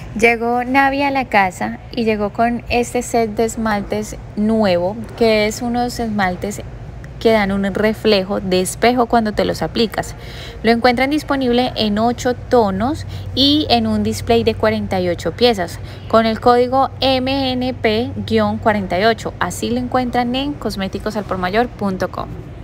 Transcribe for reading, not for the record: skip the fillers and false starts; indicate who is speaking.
Speaker 1: Llegó Navi a la casa y llegó con este set de esmaltes nuevo, que es unos esmaltes que dan un reflejo de espejo cuando te los aplicas. Lo encuentran disponible en 8 tonos y en un display de 48 piezas con el código MNP-48. Así lo encuentran en cosméticosalpormayor.com.